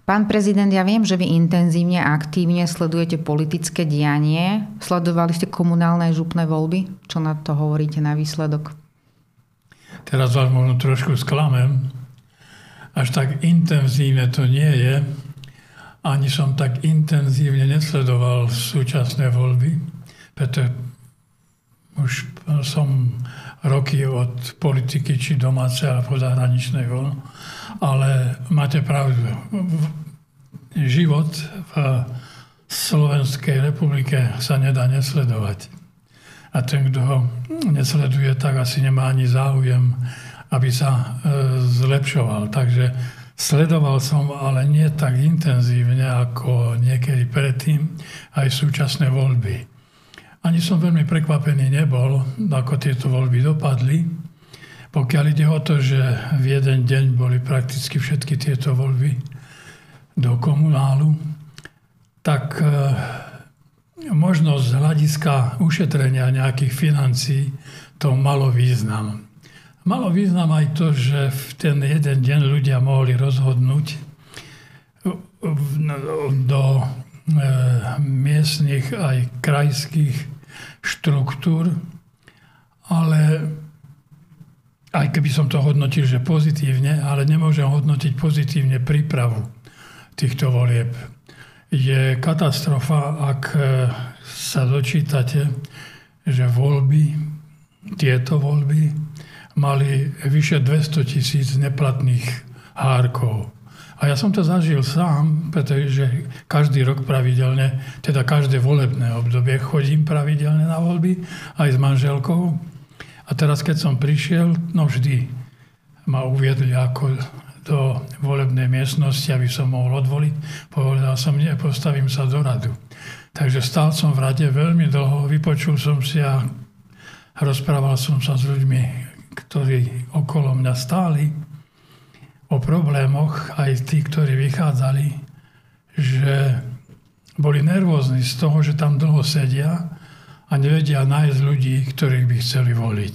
Pán prezident, ja viem, že vy intenzívne a aktívne sledujete politické dianie. Sledovali ste komunálne župné voľby? Čo na to hovoríte, na výsledok? Teraz vás možno trošku sklamem. Až tak intenzívne to nie je. Ani som tak intenzívne nesledoval súčasné voľby, pretože už som roky od politiky, či domácej, alebo zahraničnej voľby. Ale máte pravdu. Život v Slovenskej republike sa nedá nesledovať. A ten, kto ho nesleduje, tak asi nemá ani záujem, aby sa zlepšoval. Takže sledoval som, ale nie tak intenzívne, ako niekedy predtým, aj súčasné voľby. Ani som veľmi prekvapený nebol, ako tieto voľby dopadli. Pokiaľ ide o to, že v jeden deň boli prakticky všetky tieto voľby do komunálu, tak možno z hľadiska ušetrenia nejakých financií to malo význam. Malo význam aj to, že v ten jeden deň ľudia mohli rozhodnúť do miestnych aj krajských štruktúr, ale aj keby som to hodnotil, že pozitívne, ale nemôžem hodnotiť pozitívne prípravu týchto volieb. Je katastrofa, ak sa dočítate, že tieto voľby mali vyše 200 000 neplatných hárkov. A ja som to zažil sám, pretože každý rok pravidelne, teda každé volebné obdobie chodím pravidelne na voľby, aj s manželkou. A teraz, keď som prišiel, no vždy ma uviedli ako do volebnej miestnosti, aby som mohol odvoliť. Povedal som, nie, postavím sa do radu. Takže stál som v rade veľmi dlho, vypočul som si a rozprával som sa s ľuďmi, ktorí okolo mňa stáli, o problémoch, aj tí, ktorí vychádzali, že boli nervózni z toho, že tam dlho sedia a nevedia nájsť ľudí, ktorých by chceli voliť.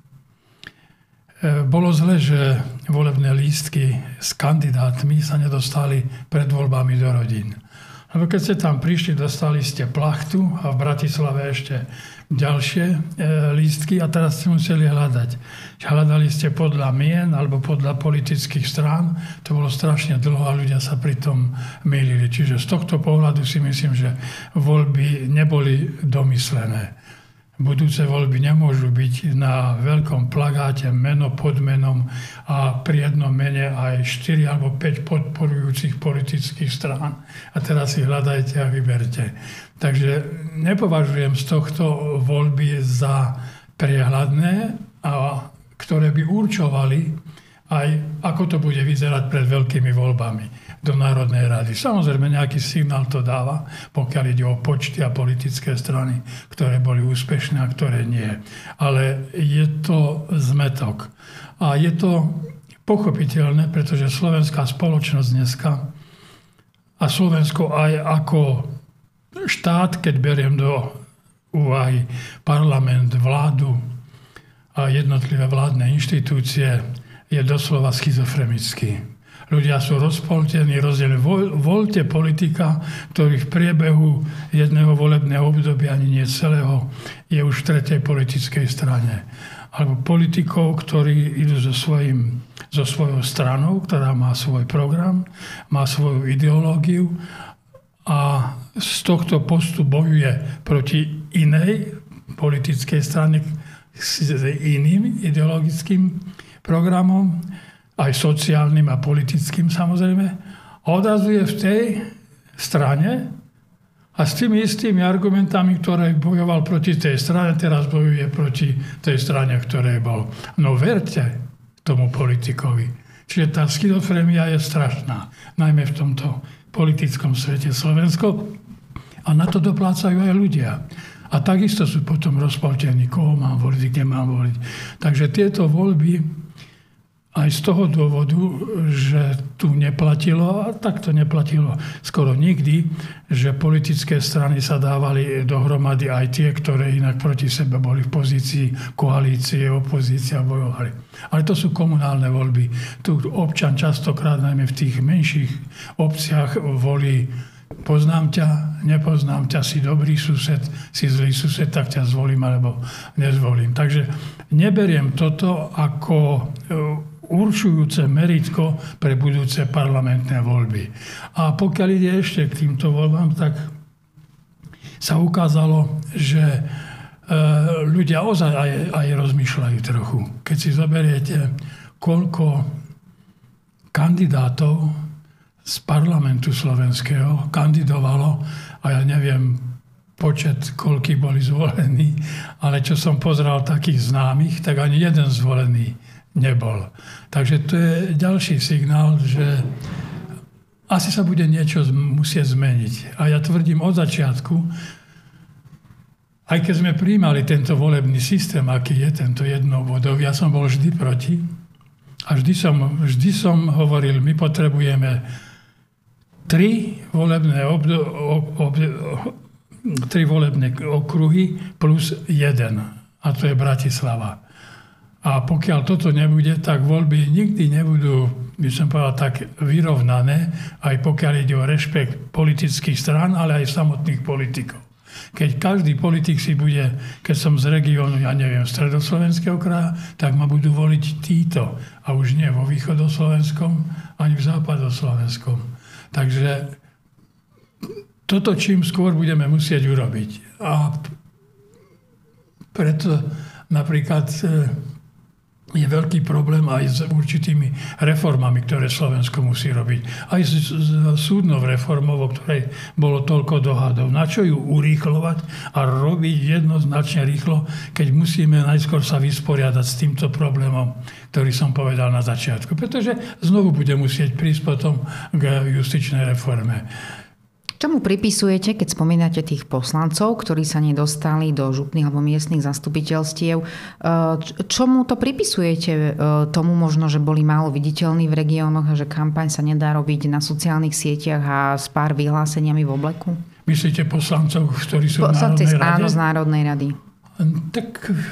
Bolo zle, že volebné lístky s kandidátmi sa nedostali pred voľbami do rodín. Lebo keď ste tam prišli, dostali ste plachtu a v Bratislave ešte ďalšie lístky a teraz ste museli hľadať. Hľadali ste podľa mien alebo podľa politických strán. To bolo strašne dlho a ľudia sa pritom mýlili. Čiže z tohto pohľadu si myslím, že voľby neboli domyslené. Budúce voľby nemôžu byť na veľkom plagáte meno pod menom a pri jednom mene aj 4 alebo 5 podporujúcich politických strán. A teraz si hľadajte a vyberte. Takže nepovažujem z tohto voľby za priehľadné, a ktoré by určovali aj ako to bude vyzerať pred veľkými voľbami do Národnej rady. Samozrejme, nejaký signál to dáva, pokiaľ ide o počty a politické strany, ktoré boli úspešné a ktoré nie. Ale je to zmätok. A je to pochopiteľné, pretože slovenská spoločnosť dneska a Slovensko aj ako štát, keď beriem do úvahy parlament, vládu a jednotlivé vládne inštitúcie, je doslova schizofrenický. Ľudia sú rozpoltení, rozdelení. Voľte politika, ktorý v priebehu jedného volebného obdobia, ani nie celého, je už v tretej politickej strane. Alebo politikov, ktorí idú so svojou stranou, ktorá má svoj program, má svoju ideológiu a z tohto postu bojuje proti inej politickej strane s iným ideologickým programom, aj sociálnym a politickým samozrejme, a odrazuje v tej strane a s tými istými argumentami, ktoré bojoval proti tej strane, teraz bojuje proti tej strane, ktorej bol. No verte tomu politikovi. Čiže tá schizofrénia je strašná, najmä v tomto politickom svete Slovensko, a na to doplácajú aj ľudia. A takisto sú potom rozpoltení, koho mám voliť, kde mám voliť. Takže tieto voľby aj z toho dôvodu, že tu neplatilo, a tak to neplatilo skoro nikdy, že politické strany sa dávali dohromady aj tie, ktoré inak proti sebe boli v pozícii koalície, opozícia bojovali. Ale to sú komunálne voľby. Tu občan častokrát, najmä v tých menších obciach, volí: poznám ťa, nepoznám ťa, si dobrý sused, si zlý sused, tak ťa zvolím alebo nezvolím. Takže neberiem toto ako určujúce meritko pre budúce parlamentné voľby. A pokiaľ ide ešte k týmto voľbám, tak sa ukázalo, že ľudia ozaj aj rozmýšľajú trochu. Keď si zoberiete, koľko kandidátov z parlamentu slovenského kandidovalo, a ja neviem počet, koľkí boli zvolení, ale čo som pozeral takých známych, tak ani jeden zvolený nebol. Takže to je ďalší signál, že asi sa bude niečo musieť zmeniť. A ja tvrdím od začiatku, aj keď sme prijímali tento volebný systém, aký je tento jednobodový, ja som bol vždy proti. A vždy som hovoril, my potrebujeme 3 volebné okruhy plus 1. A to je Bratislava. A pokiaľ toto nebude, tak voľby nikdy nebudú, by som povedal, tak vyrovnané, aj pokiaľ ide o rešpekt politických strán, ale aj samotných politikov. Keď každý politik si bude, keď som z regiónu, ja neviem, stredoslovenského kraja, tak ma budú voliť títo. A už nie vo východoslovenskom, ani v západoslovenskom. Takže toto čím skôr budeme musieť urobiť. A preto napríklad je veľký problém aj s určitými reformami, ktoré Slovensko musí robiť. Aj s súdnou reformou, o ktorej bolo toľko dohadov. Na čo ju urýchlovať a robiť jednoznačne rýchlo, keď musíme najskôr sa vysporiadať s týmto problémom, ktorý som povedal na začiatku. Pretože znovu bude musieť prísť potom k justičnej reforme. Čomu pripisujete, keď spomínate tých poslancov, ktorí sa nedostali do župných alebo miestnych zastupiteľstiev? Čomu to pripisujete? Tomu možno, že boli málo viditeľní v regiónoch a že kampaň sa nedá robiť na sociálnych sieťach a s pár vyhláseniami v obleku? Myslíte poslancov, ktorí sú v Národnej rade? Áno, z Národnej rady. Tak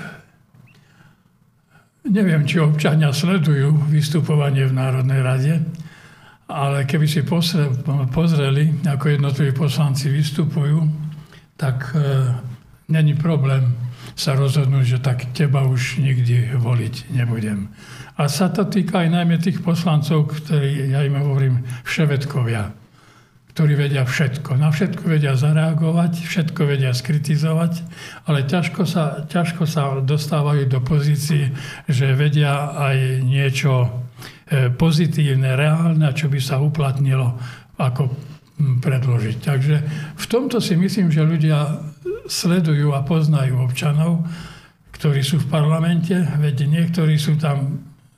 neviem, či občania sledujú vystupovanie v Národnej rade. Ale keby si pozreli, ako jednotliví poslanci vystupujú, tak není problém sa rozhodnúť, že tak teba už nikdy voliť nebudem. A sa to týka aj najmä tých poslancov, ktorí, ja im hovorím, vševedkovia, ktorí vedia všetko. Na všetko vedia zareagovať, všetko vedia skritizovať, ale ťažko sa dostávajú do pozície, že vedia aj niečo pozitívne, reálne, čo by sa uplatnilo, ako predložiť. Takže v tomto si myslím, že ľudia sledujú a poznajú občanov, ktorí sú v parlamente, veď niektorí sú tam,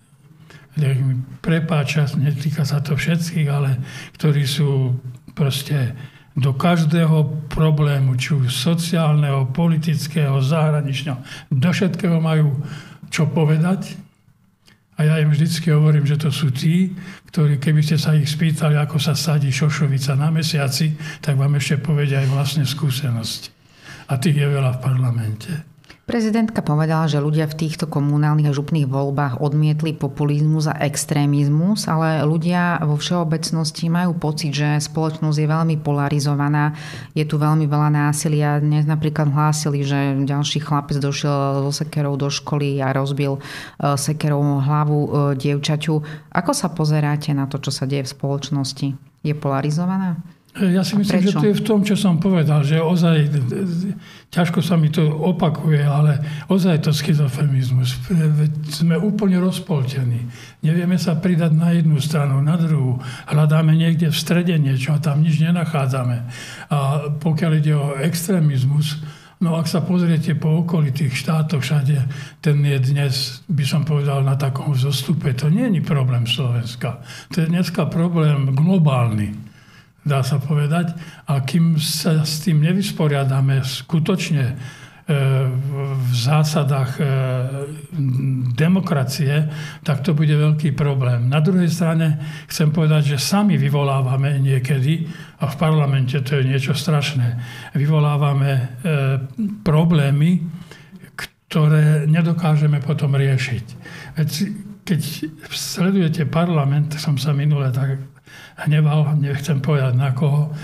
prepáča, netýka sa to všetkých, ale ktorí sú proste do každého problému, či už sociálneho, politického, zahraničného, do všetkého majú čo povedať. A ja im vždycky hovorím, že to sú tí, ktorí, keby ste sa ich spýtali, ako sa sadí šošovica na mesiaci, tak vám ešte povedia aj vlastne skúsenosť. A tých je veľa v parlamente. Prezidentka povedala, že ľudia v týchto komunálnych a župných voľbách odmietli populizmus a extrémizmus, ale ľudia vo všeobecnosti majú pocit, že spoločnosť je veľmi polarizovaná. Je tu veľmi veľa násilia. Dnes napríklad hlásili, že ďalší chlapec došiel so sekerou do školy a rozbil sekerou hlavu dievčaťu. Ako sa pozeráte na to, čo sa deje v spoločnosti? Je polarizovaná? Ja si myslím, že to je v tom, čo som povedal, že ozaj, ťažko sa mi to opakuje, ale ozaj to schizofrenizmus. Sme úplne rozpoltení. Nevieme sa pridať na jednu stranu, na druhú. Hľadáme niekde v strede niečo a tam nič nenachádzame. A pokiaľ ide o extrémizmus, no ak sa pozriete po okolitých štátoch všade, ten je dnes, by som povedal, na takom vzostupe. To nie je problém Slovenska. To je dneska problém globálny, dá sa povedať. A kým sa s tým nevysporiadame skutočne v zásadách demokracie, tak to bude veľký problém. Na druhej strane chcem povedať, že sami vyvolávame niekedy, a v parlamente to je niečo strašné, vyvolávame problémy, ktoré nedokážeme potom riešiť. Keď sledujete parlament, som sa minule tak hneval, nechcem povedať na koho,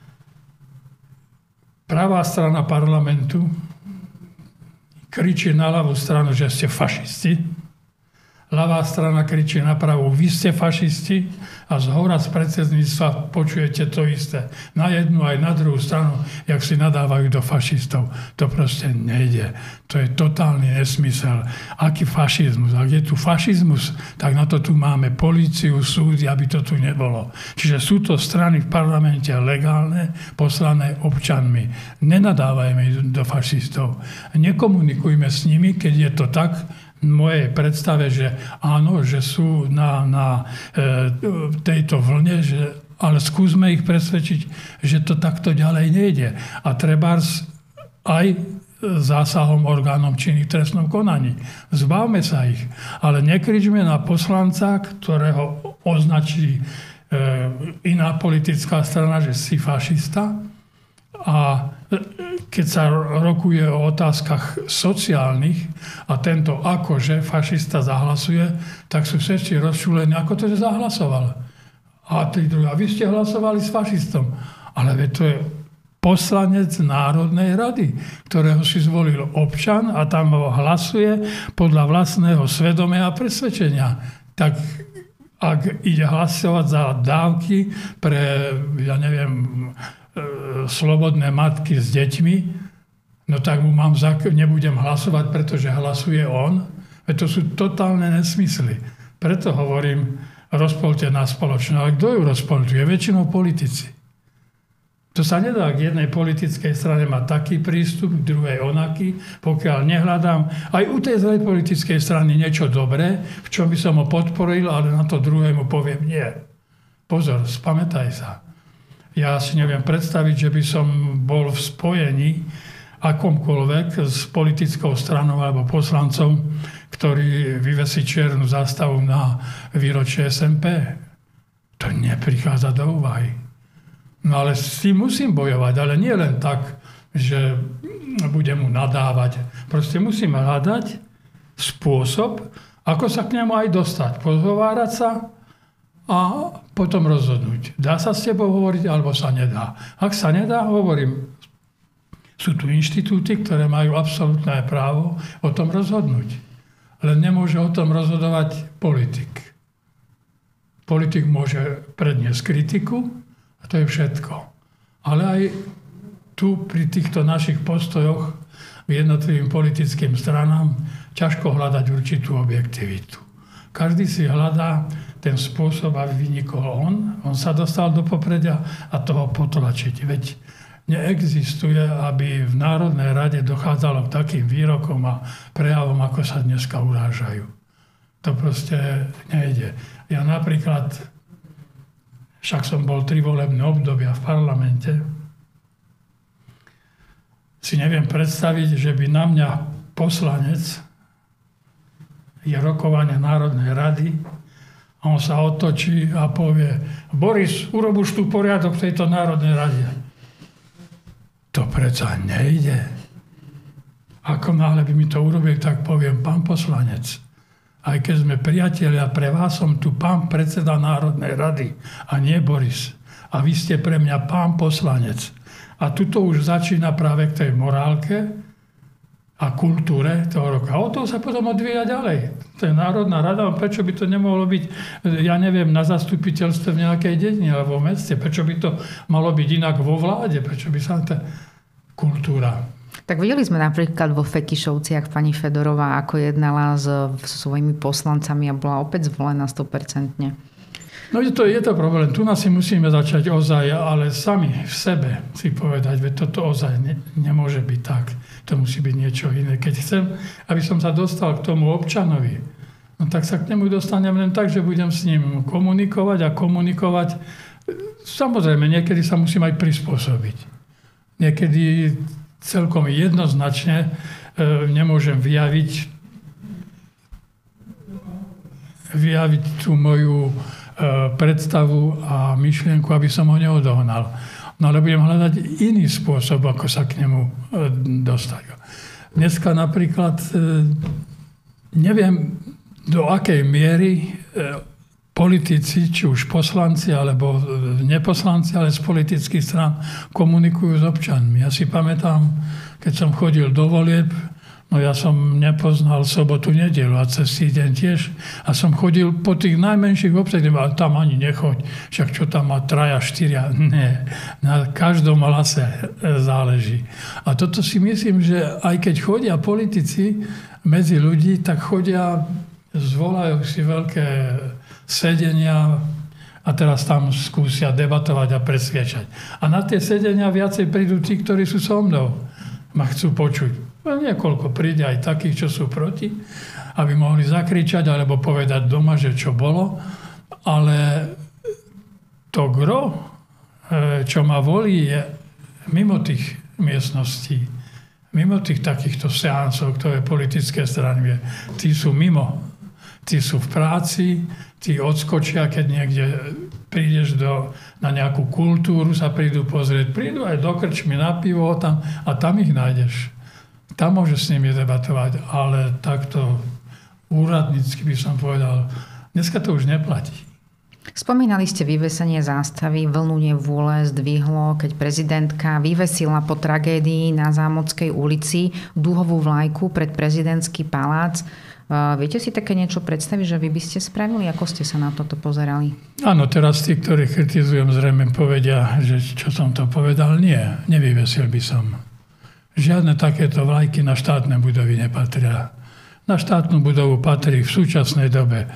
pravá strana parlamentu kričí na ľavú stranu, že ste fašisti. Ľavá strana kričí na pravú, vy ste fašisti, a zhora z predsedníctva počujete to isté. Na jednu aj na druhú stranu, jak si nadávajú do fašistov. To proste nejde. To je totálny nesmysel. Aký fašizmus? Ak je tu fašizmus, tak na to tu máme políciu, súdy, aby to tu nebolo. Čiže sú to strany v parlamente legálne, poslané občanmi. Nenadávajme do fašistov. Nekomunikujme s nimi, keď je to tak, v mojej predstave, že áno, že sú na tejto vlne, ale skúsme ich presvedčiť, že to takto ďalej nejde. A trebárs aj zásahom orgánom činných v trestnom konaní. Zbavme sa ich. Ale nekričme na poslanca, ktorého označí iná politická strana, že si fašista. A keď sa rokuje o otázkach sociálnych a tento akože fašista zahlasuje, tak sú všetci rozčúlení, ako to, že zahlasoval. A vy ste hlasovali s fašistom. Ale to je poslanec Národnej rady, ktorého si zvolil občan a tam ho hlasuje podľa vlastného svedomia a presvedčenia. Tak ak ide hlasovať za dávky pre, ja neviem, slobodné matky s deťmi, no tak mu nebudem hlasovať, pretože hlasuje on. Veď to sú totálne nesmysly. Preto hovorím, rozpoľte na spoločnosť. Ale kto ju rozpoľťuje? Väčšinou politici. To sa nedá k jednej politickej strane mať taký prístup, k druhej onaký, pokiaľ nehľadám aj u tej zlej politickej strany niečo dobré, v čom by som ho podporil, ale na to druhému poviem nie. Pozor, spamätaj sa. Ja si neviem predstaviť, že by som bol v spojení akomkoľvek s politickou stranou alebo poslancom, ktorý vyvesí čiernu zástavu na výročie SMP. To neprichádza do úvahy. No ale s tým musím bojovať, ale nie len tak, že budem mu nadávať. Proste musím hľadať spôsob, ako sa k nemu aj dostať. Pozhovárať sa a potom rozhodnúť. Dá sa s tebou hovoriť, alebo sa nedá. Ak sa nedá, hovorím, sú tu inštitúty, ktoré majú absolútne právo o tom rozhodnúť. Len nemôže o tom rozhodovať politik. Politik môže predniesť kritiku a to je všetko. Ale aj tu pri týchto našich postojoch v jednotlivým politickým stranám ťažko hľadať určitú objektivitu. Každý si hľadá ten spôsob, aby vynikol on sa dostal do popredia a toho potlačiť. Veď neexistuje, aby v Národnej rade dochádzalo k takým výrokom a prejavom, ako sa dneska urážajú. To proste nejde. Ja napríklad, však som bol 3 volebné obdobia v parlamente, si neviem predstaviť, že by na mňa poslanec je rokovanie Národnej rady a on sa otočí a povie: Boris, urob už tu poriadok v tejto Národnej rade. To predsa nejde. Ako náhle by mi to urobil, tak poviem: pán poslanec, aj keď sme priatelia, pre vás som tu pán predseda Národnej rady a nie Boris. A vy ste pre mňa pán poslanec. A tuto už začína práve k tej morálke a kultúre toho roka. A o toho sa potom odvíja ďalej. To je Národná rada, prečo by to nemohlo byť, ja neviem, na zastupiteľstve v nejakej dedine alebo v meste, prečo by to malo byť inak vo vláde, prečo by sa tá kultúra. Tak videli sme napríklad vo Fekišovciach pani Fedorová, ako jednala s svojimi poslancami a bola opäť zvolená 100%. No je to problém. Tu nás si musíme začať ozaj, ale sami v sebe si povedať, veď toto ozaj nemôže byť tak. To musí byť niečo iné. Keď chcem, aby som sa dostal k tomu občanovi, no tak sa k nemu dostanem len tak, že budem s ním komunikovať a komunikovať. Samozrejme, niekedy sa musím aj prispôsobiť. Niekedy celkom jednoznačne nemôžem vyjaviť tú moju predstavu a myšlienku, aby som ho neodohnal. No ale budem hľadať iný spôsob, ako sa k nemu dostať. Dneska napríklad neviem, do akej miery politici, či už poslanci, alebo neposlanci, ale z politických strán komunikujú s občanmi. Ja si pamätám, keď som chodil do volieb, no ja som nepoznal sobotu, nedeľu a cez týždeň tiež. A som chodil po tých najmenších obciach, ale tam ani nechoď, však čo tam má 3, 4. Nie, na každom hlase záleží. A toto si myslím, že aj keď chodia politici medzi ľudí, tak chodia, zvolajú si veľké sedenia a teraz tam skúsia debatovať a presviečať. A na tie sedenia viacej prídu tí, ktorí sú so mnou. Ma chcú počuť. Niekoľko príde aj takých, čo sú proti, aby mohli zakričať alebo povedať doma, že čo bolo. Ale to gro, čo ma volí, je mimo tých miestností, mimo tých takýchto seansov, ktoré politické strany, tí sú mimo. Tí sú v práci, tí odskočia, keď niekde prídeš na nejakú kultúru, sa prídu pozrieť. Prídu aj do krčmy na pivo tam, a tam ich nájdeš. Tam môžeš s nimi debatovať, ale takto úradnícky by som povedal, dneska to už neplatí. Spomínali ste vyvesenie zástavy, vlnu nevôle zdvihlo, keď prezidentka vyvesila po tragédii na Zámockej ulici dúhovú vlajku pred prezidentský palác. Viete si také niečo predstaviť, že vy by ste spravili? Ako ste sa na toto pozerali? Áno, teraz tí, ktorí kritizujem, zrejme povedia, že čo som to povedal. Nie, nevyvesil by som. Žiadne takéto vlajky na štátne budovy nepatria. Na štátnu budovu patrí v súčasnej dobe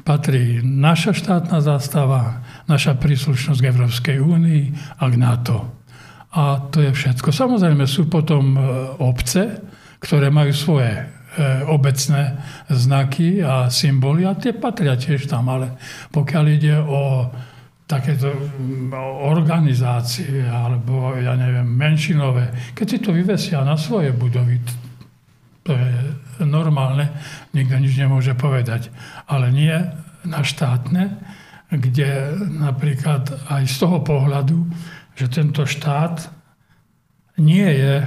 naša štátna zástava, naša príslušnosť k Európskej únii a k NATO. A to je všetko. Samozrejme sú potom obce, ktoré majú svoje obecné znaky a symboly a tie patria tiež tam, ale pokiaľ ide o takéto organizácie alebo, ja neviem, menšinové, keď si to vyvesia na svoje budovy, to je normálne, nikto nič nemôže povedať, ale nie na štátne, kde napríklad aj z toho pohľadu, že tento štát nie je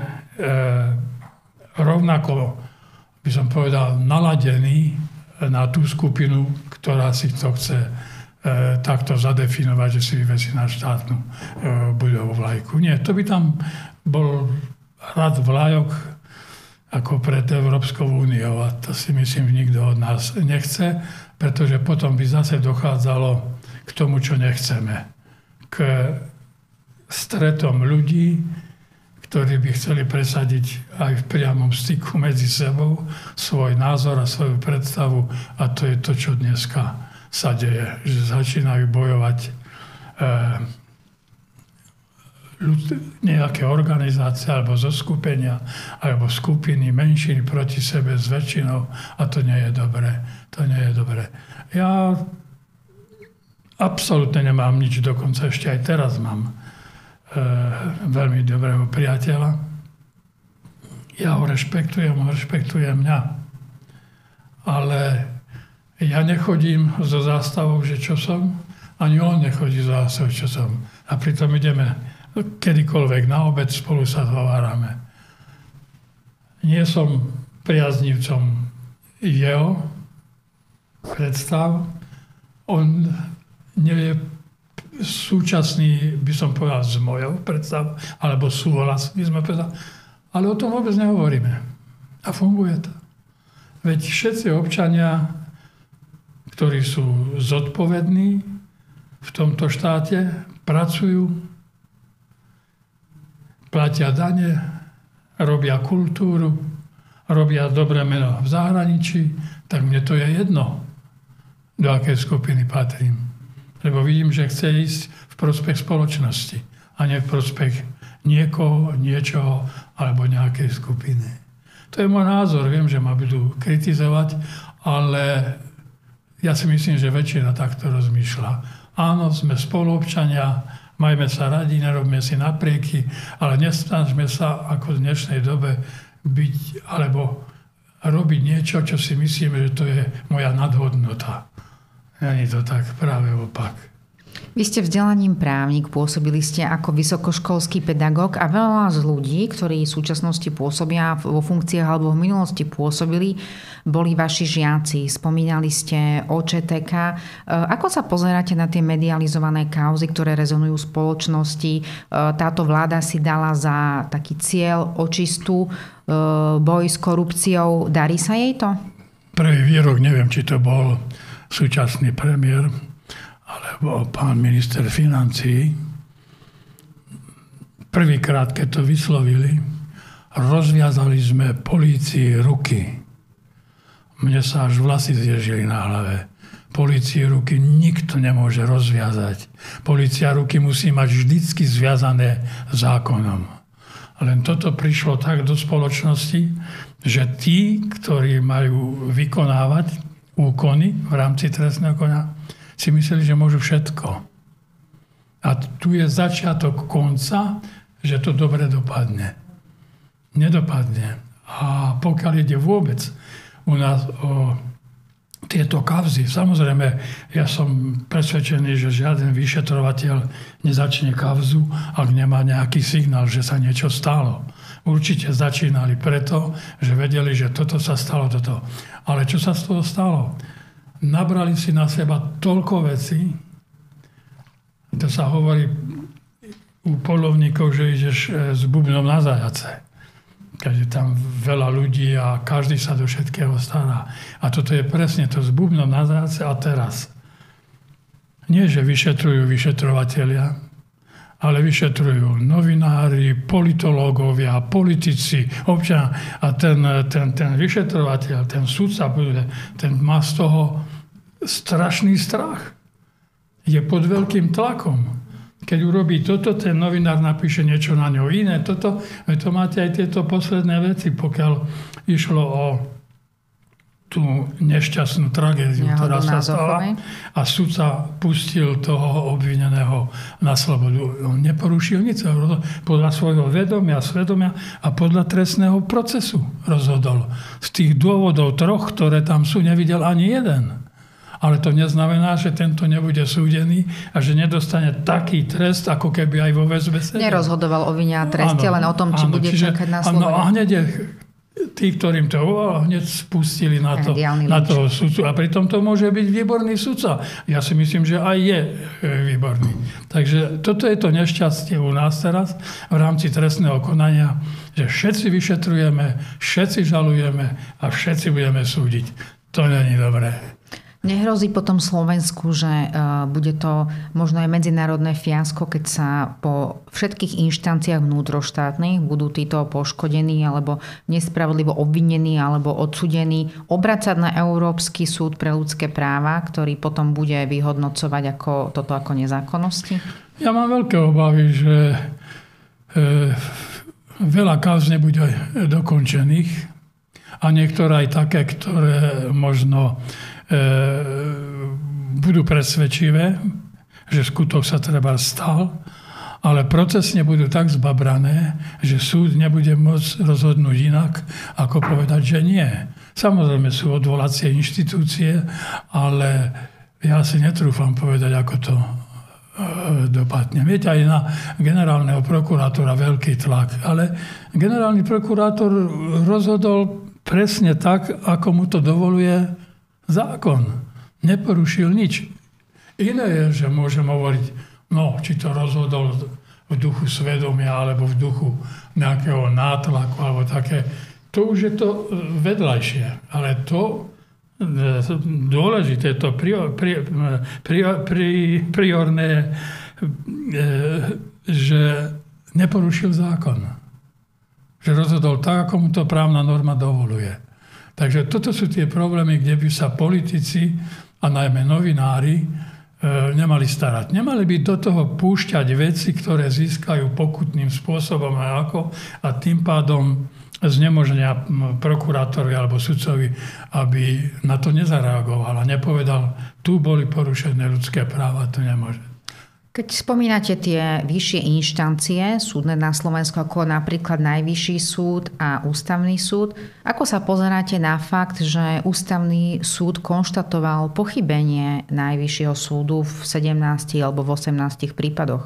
rovnako, by som povedal, naladený na tú skupinu, ktorá si to chce takto zadefinovať, že si vyvesí na štátnu budovu vlajku. Nie, to by tam bol rad vlajok ako pred Európskou úniou a to si myslím, nikto od nás nechce, pretože potom by zase dochádzalo k tomu, čo nechceme. K stretom ľudí, ktorí by chceli presadiť aj v priamom styku medzi sebou svoj názor a svoju predstavu. A to je to, čo dneska sa deje. Že začínajú bojovať nejaké organizácie alebo zoskupenia alebo skupiny menšín proti sebe s väčšinou. A to nie je dobré. To nie je dobré. Ja absolútne nemám nič, dokonca ešte aj teraz mám veľmi dobrého priateľa. Ja ho rešpektujem, on rešpektuje mňa. Ale ja nechodím so zástavou, že čo som, ani on nechodí so zástavou, čo som. A pritom ideme kedykoľvek na obed, spolu sa zhovárame. Nie som priaznivcom jeho predstav. On nie je súčasný, by som povedal, s mojou predstavou, alebo súhlas, by sme povedali. Ale o tom vôbec nehovoríme. A funguje to. Veď všetci občania, ktorí sú zodpovední v tomto štáte, pracujú, platia dane, robia kultúru, robia dobré meno v zahraničí, tak mne to je jedno, do akej skupiny patrím. Lebo vidím, že chce ísť v prospech spoločnosti a nie v prospech niekoho, niečoho alebo nejakej skupiny. To je môj názor. Viem, že ma budú kritizovať, ale ja si myslím, že väčšina takto rozmýšľa. Áno, sme spoluobčania Majme sa radi, nerobme si naprieky, ale nesnažme sa ako v dnešnej dobe byť alebo robiť niečo, čo si myslíme, že to je moja nadhodnota. Nie je to tak, práve opak. Vy ste vzdelaním právnik, pôsobili ste ako vysokoškolský pedagóg a veľa z ľudí, ktorí v súčasnosti pôsobia vo funkciách alebo v minulosti pôsobili, boli vaši žiaci. Spomínali ste OČTK. Ako sa pozeráte na tie medializované kauzy, ktoré rezonujú v spoločnosti? Táto vláda si dala za taký cieľ očistu, boj s korupciou. Darí sa jej to? Prvý výrok, neviem, či to bol súčasný premiér, alebo pán minister financií, prvýkrát, keď to vyslovili, rozviazali sme polícii ruky. Mne sa až vlasy zježili na hlave. Polícii ruky nikto nemôže rozviazať. Polícia ruky musí mať vždycky zviazané zákonom. Len toto prišlo tak do spoločnosti, že tí, ktorí majú vykonávať úkony v rámci trestného konia, si mysleli, že môžu všetko. A tu je začiatok konca, že to dobre dopadne. Nedopadne. A pokiaľ ide vôbec u nás o tieto kauzy, samozrejme, ja som presvedčený, že žiaden vyšetrovateľ nezačne kauzu, ak nemá nejaký signál, že sa niečo stalo. Určite začínali preto, že vedeli, že toto sa stalo, toto. Ale čo sa z toho stalo? Nabrali si na seba toľko vecí, to sa hovorí u polovníkov, že ideš s bubnom na zajace. Keď je tam veľa ľudí a každý sa do všetkého stará. A toto je presne to s bubnom na zajace a teraz. Nie, že vyšetrujú vyšetrovatelia, ale vyšetrujú novinári, politológovia, politici, občania. A ten vyšetrovateľ, ten sudca, ten má z toho strašný strach. Je pod veľkým tlakom. Keď urobí toto, ten novinár napíše niečo na ňo iné. To máte aj tieto posledné veci, pokiaľ išlo o tú nešťastnú tragédiu, ktorá sa stala a sudca pustil toho obvineného na slobodu. On neporušil nič, podľa svojho vedomia, svedomia a podľa trestného procesu rozhodol. Z tých dôvodov 3, ktoré tam sú, nevidel ani jeden. Ale to neznamená, že tento nebude súdený a že nedostane taký trest, ako keby aj vo väzbe sedel. Nerozhodoval o vine a treste, len o tom, či bude čakať na slobode. A hneď je tí, ktorým to hneď spustili na toho sudcu. A pritom to môže byť výborný sudca. Ja si myslím, že aj je výborný. Takže toto je to nešťastie u nás teraz v rámci trestného konania, že všetci vyšetrujeme, všetci žalujeme a všetci budeme súdiť. To nie je dobré. Nehrozí potom Slovensku, že bude to možno aj medzinárodné fiasko, keď sa po všetkých inštanciách vnútroštátnych budú títo poškodení alebo nespravodlivo obvinení alebo odsúdení obracať na Európsky súd pre ľudské práva, ktorý potom bude vyhodnocovať toto ako nezákonnosti? Ja mám veľké obavy, že veľa kauz nebude dokončených a niektoré aj také, ktoré možno budú presvedčivé, že skutok sa treba stal, ale procesne budú tak zbabrané, že súd nebude môcť rozhodnúť inak, ako povedať, že nie. Samozrejme sú odvolacie inštitúcie, ale ja si netrúfam povedať, ako to dopadne. Viete, aj na generálneho prokurátora veľký tlak, ale generálny prokurátor rozhodol presne tak, ako mu to dovoluje zákon. Neporušil nič. Iné je, že môžem hovoriť, či to rozhodol v duchu svedomia alebo v duchu nejakého nátlaku alebo také. To už je to vedľajšie. Ale to dôležité, to priorné, že neporušil zákon. Že rozhodol tak, ako mu to právna norma dovoluje. Takže toto sú tie problémy, kde by sa politici a najmä novinári nemali starať. Nemali by do toho púšťať veci, ktoré získajú pokutným spôsobom a tým pádom znemožnia prokurátorovi alebo sudcovi, aby na to nezareagoval a nepovedal, tu boli porušené ľudské práva, to nemôže. Keď spomínate tie vyššie inštancie súdne na Slovensku, ako napríklad Najvyšší súd a Ústavný súd, ako sa pozeráte na fakt, že Ústavný súd konštatoval pochybenie Najvyššieho súdu v 17 alebo v 18 prípadoch?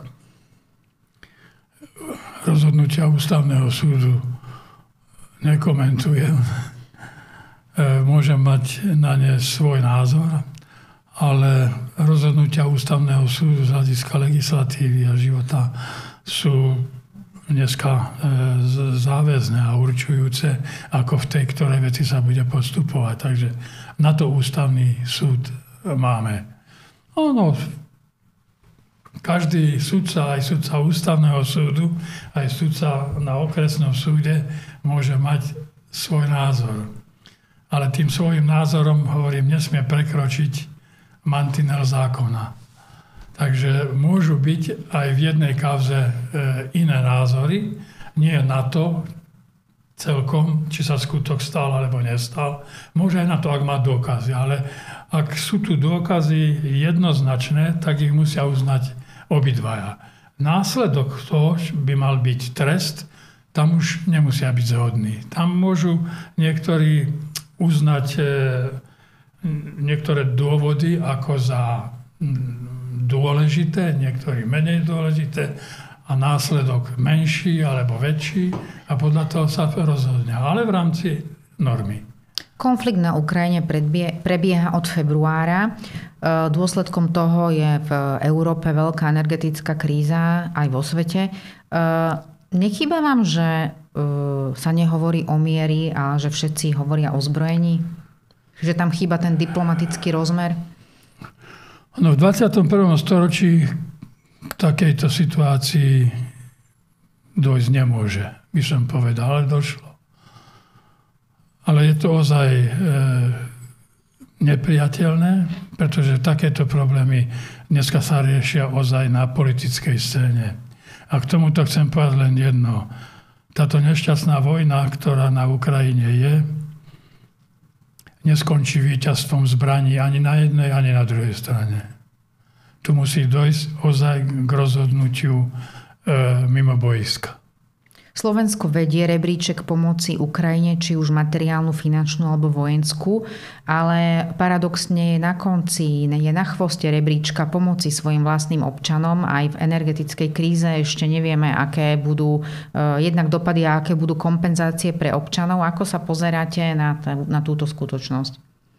Rozhodnutia Ústavného súdu nekomentujem. Môžem mať na ne svoj názor, ale rozhodnutia Ústavného súdu z hľadiska legislatívy a života sú dneska záväzné a určujúce, ako v tej ktorej veci sa bude postupovať. Takže na to Ústavný súd máme. Ono, každý sudca, aj sudca Ústavného súdu, aj sudca na okresnom súde môže mať svoj názor. Ale tým svojim názorom, hovorím, nesmie prekročiť mantinel zákona. Takže môžu byť aj v jednej kauze iné názory, nie na to celkom, či sa skutok stal alebo nestal. Môže aj na to, ak má dôkazy, ale ak sú tu dôkazy jednoznačné, tak ich musia uznať obidvaja. Následok toho by mal byť trest, tam už nemusia byť zhodní. Tam môžu niektorí uznať niektoré dôvody ako za dôležité, niektorí menej dôležité a následok menší alebo väčší a podľa toho sa rozhodne. Ale v rámci normy. Konflikt na Ukrajine prebieha od februára. Dôsledkom toho je v Európe veľká energetická kríza aj vo svete. Nechýba vám, že sa nehovorí o mieri a že všetci hovoria o zbrojení? Že tam chýba ten diplomatický rozmer? No, v 21. storočí k takejto situácii dojsť nemôže, by som povedal, ale došlo. Ale je to ozaj nepriateľné, pretože takéto problémy dneska sa riešia ozaj na politickej scéne. A k tomuto chcem povedať len jedno. Táto nešťastná vojna, ktorá na Ukrajine je, neskončí víťazstvom zbraní ani na jednej, ani na druhej strane. Tu musí dojsť ozaj k rozhodnutiu mimo boiska. Slovensko vedie rebríček pomoci Ukrajine, či už materiálnu, finančnú alebo vojenskú, ale paradoxne je na konci, je na chvoste rebríčka pomoci svojim vlastným občanom. Aj v energetickej kríze ešte nevieme, aké budú jednak dopady a aké budú kompenzácie pre občanov. Ako sa pozeráte na túto skutočnosť?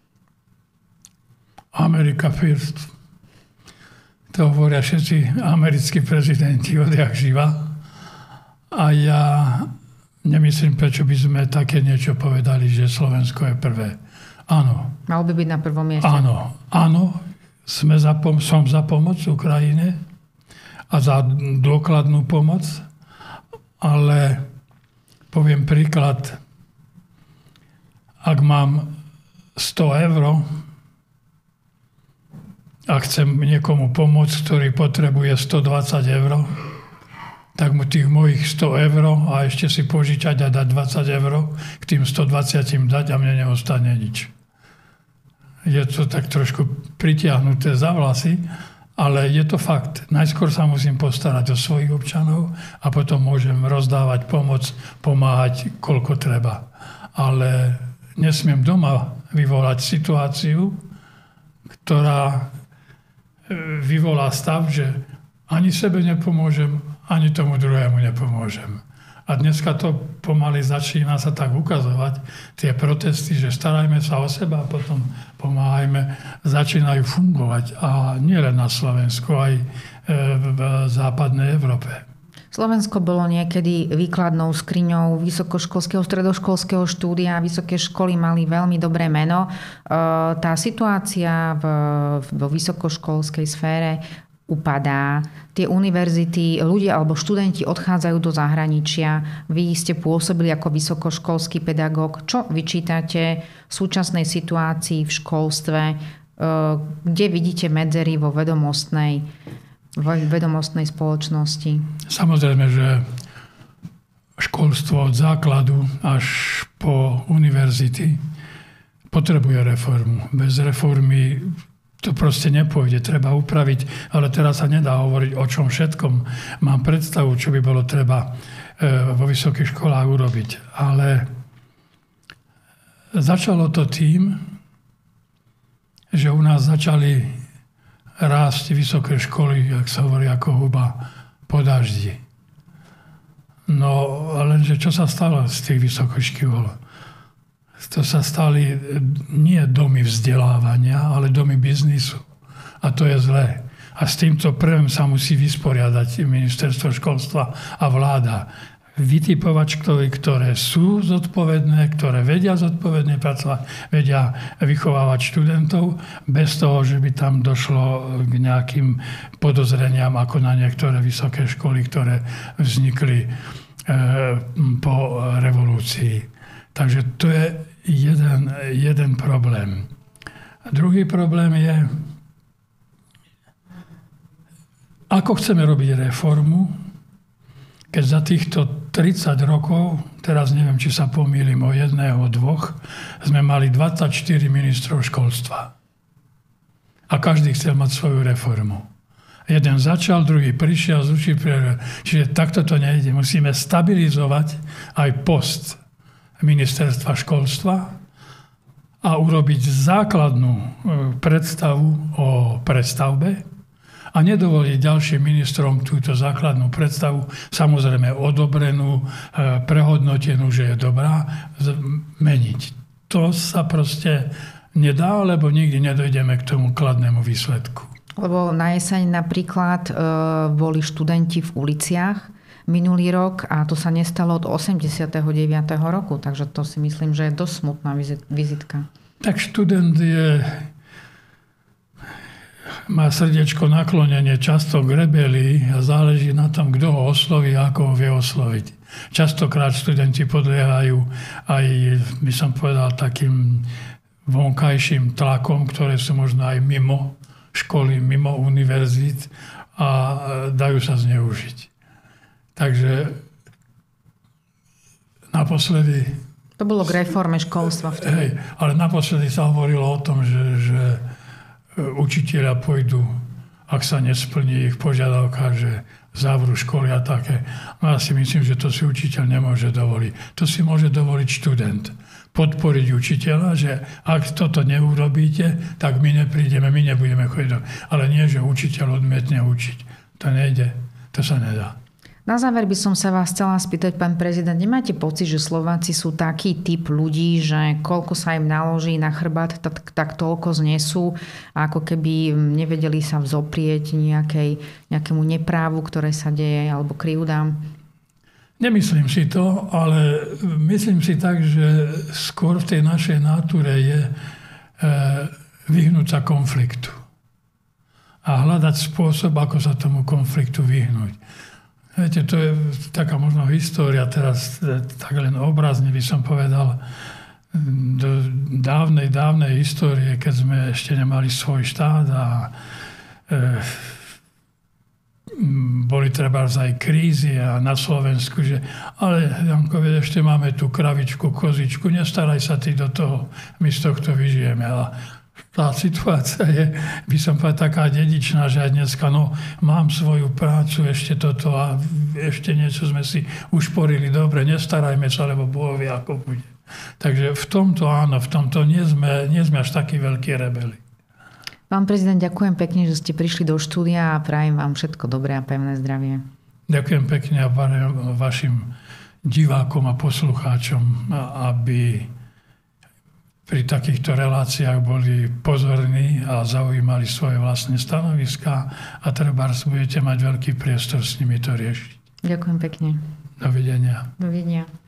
America first. To hovoria všetci americkí prezidenti odjak živa. A ja nemyslím, prečo by sme také niečo povedali, že Slovensko je prvé. Áno. Malo by byť na prvom mieste. Áno. Som za pomoc Ukrajine a za dôkladnú pomoc, ale poviem príklad. Ak mám 100 eur a chcem niekomu pomôcť, ktorý potrebuje 120 eur, tak mu tých mojich 100 eur a ešte si požičať a dať 20 eur k tým 120 dať a mne neostane nič. Je to tak trošku pritiahnuté za vlasy, ale je to fakt. Najskôr sa musím postarať o svojich občanov a potom môžem rozdávať pomoc, pomáhať, koľko treba. Ale nesmiem doma vyvolať situáciu, ktorá vyvolá stav, že ani sebe nepomôžem, ani tomu druhému nepomôžem. A dneska to pomaly začína sa tak ukazovať. Tie protesty, že starajme sa o seba a potom pomáhajme, začínajú fungovať. A nielen na Slovensku, aj v západnej Európe. Slovensko bolo niekedy výkladnou skriňou vysokoškolského, stredoškolského štúdia. Vysoké školy mali veľmi dobré meno. Tá situácia vo vysokoškolskej sfére upadá. Tie univerzity, ľudia alebo študenti odchádzajú do zahraničia. Vy ste pôsobili ako vysokoškolský pedagóg. Čo vyčítate v súčasnej situácii v školstve? Kde vidíte medzery vo vedomostnej spoločnosti? Samozrejme, že školstvo od základu až po univerzity potrebuje reformu. Bez reformy To proste nepôjde, treba upraviť, ale teraz sa nedá hovoriť o čom všetkom. Mám predstavu, čo by bolo treba vo vysokých školách urobiť. Ale začalo to tým, že u nás začali rásť vysoké školy, jak sa hovorí, ako huba po daždi. No, lenže čo sa stalo z tých vysokých škôl? To sa stali nie domy vzdelávania, ale domy biznisu. A to je zlé. A s týmto prvým sa musí vysporiadať ministerstvo školstva a vláda. Vytipovať školy, ktoré sú zodpovedné, ktoré vedia zodpovedne pracovať, vedia vychovávať študentov, bez toho, že by tam došlo k nejakým podozreniam, ako na niektoré vysoké školy, ktoré vznikli po revolúcii. Takže to je jeden problém. A druhý problém je, ako chceme robiť reformu, keď za týchto 30 rokov, teraz neviem, či sa pomýlim o jedného, dvoch, sme mali 24 ministrov školstva. A každý chcel mať svoju reformu. Jeden začal, druhý prišiel, čiže takto to nejde. Musíme stabilizovať aj post ministerstva školstva a urobiť základnú predstavu o prestavbe a nedovoliť ďalším ministrom túto základnú predstavu, samozrejme odobrenú, prehodnotenú, že je dobrá, meniť. To sa proste nedá, lebo nikdy nedojdeme k tomu kladnému výsledku. Lebo na jeseň napríklad boli študenti v uliciach minulý rok a to sa nestalo od 89. roku, takže to si myslím, že je dosť smutná vizitka. Tak študent má srdiečko naklonenie často k rebelii a záleží na tom, kto ho osloví a ako ho vie osloviť. Častokrát študenti podliehajú aj, by som povedal, takým vonkajším tlakom, ktoré sú možno aj mimo školy, mimo univerzít a dajú sa zneužiť. Takže naposledy... To bolo k reforme školstva vtedy. Hej, ale naposledy sa hovorilo o tom, že učiteľia pôjdu, ak sa nesplní ich požiadavka, že zavru školy a také. No ja si myslím, že to si učiteľ nemôže dovoliť. To si môže dovoliť študent. Podporiť učiteľa, že ak toto neurobíte, tak my neprídeme, my nebudeme chodiť. Ale nie, že učiteľ odmietne učiť. To nejde. To sa nedá. Na záver by som sa vás chcela spýtať, pán prezident, nemáte pocit, že Slováci sú taký typ ľudí, že koľko sa im naloží na chrbát, tak toľko znesú a ako keby nevedeli sa vzoprieť nejakému neprávu, ktoré sa deje, alebo krivdám? Nemyslím si to, ale myslím si tak, že skôr v tej našej náture je vyhnúť sa konfliktu a hľadať spôsob, ako sa tomu konfliktu vyhnúť. Viete, to je taká možno história, teraz tak len obrazne by som povedal, do dávnej histórie, keď sme ešte nemali svoj štát a boli trebárs aj krízy a na Slovensku, že ale Janko, ešte máme tú kravičku, kozičku, nestaraj sa ty do toho, my z tohto vyžijeme. A tá situácia je, by som povedal, taká dedičná, že aj dneska, mám svoju prácu, ešte toto a ešte niečo sme si ušporili, dobre, nestarajme sa, lebo Boh vie, ako bude. Takže v tomto áno, v tomto nie sme až takí veľkí rebeli. Pán prezident, ďakujem pekne, že ste prišli do štúdia a prajem vám všetko dobré a pevné zdravie. Ďakujem pekne a prajem vašim divákom a poslucháčom, aby pri takýchto reláciách boli pozorní a zaujímali svoje vlastné stanoviská a trebárs budete mať veľký priestor s nimi to riešiť. Ďakujem pekne. Dovidenia. Dovidenia.